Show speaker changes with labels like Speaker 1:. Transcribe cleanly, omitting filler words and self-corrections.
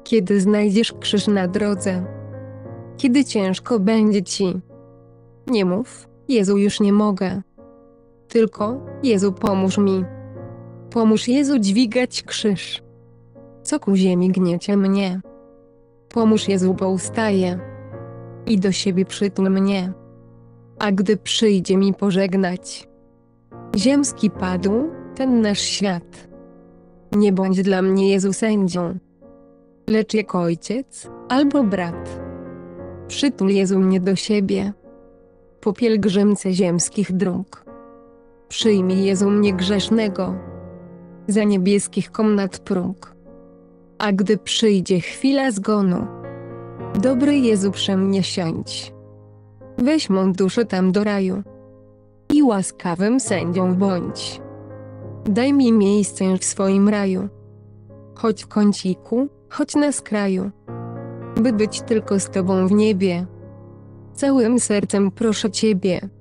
Speaker 1: Kiedy znajdziesz krzyż na drodze, kiedy ciężko będzie ci, nie mów: Jezu, już nie mogę. Tylko: Jezu, pomóż mi. Pomóż, Jezu, dźwigać krzyż, co ku ziemi gniecie mnie. Pomóż, Jezu, bo ustaję, i do siebie przytul mnie. A gdy przyjdzie mi pożegnać ziemski padł, ten nasz świat, nie bądź dla mnie, Jezu, sędzią, lecz jak ojciec albo brat. Przytul, Jezu, mnie do siebie po pielgrzymce ziemskich dróg. Przyjmij, Jezu, mnie grzesznego za niebieskich komnat próg. A gdy przyjdzie chwila zgonu, dobry Jezu, prze mnie siądź. Weź mą duszę tam do raju i łaskawym sędzią bądź. Daj mi miejsce w swoim raju, choć w kąciku, choć na skraju, by być tylko z Tobą w niebie. Całym sercem proszę Ciebie.